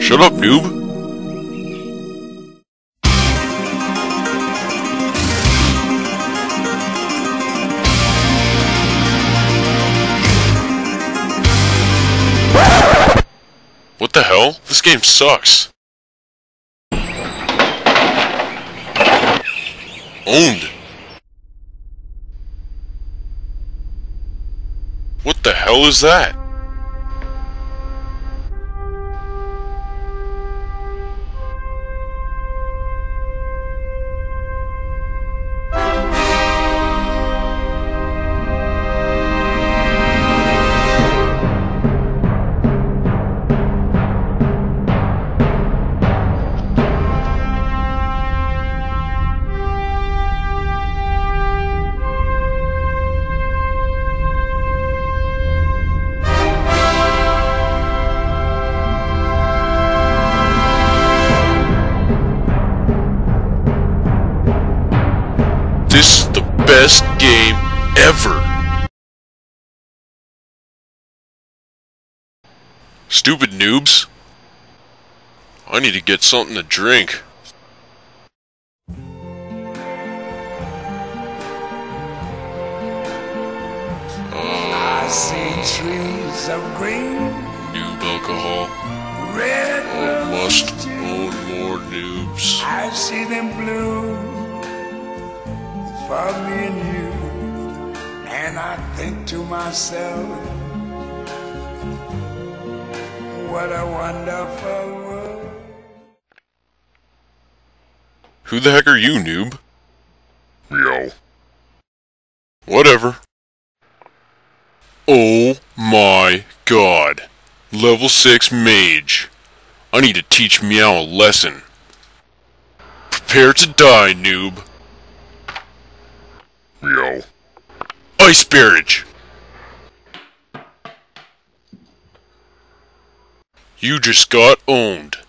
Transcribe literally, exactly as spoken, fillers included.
Shut up, noob! What the hell? This game sucks. Owned. What the hell is that? This is the best game ever! Stupid noobs. I need to get something to drink. I see trees of green, Noob alcohol. red Oh, must roses too. own more noobs. I see them blue for me and you, and I think to myself, what a wonderful world. Who the heck are you, noob? Yo. Whatever. Oh my god. Level six mage. I need to teach Meow a lesson. Prepare to die, noob. Yo. Ice Barrage! You just got owned.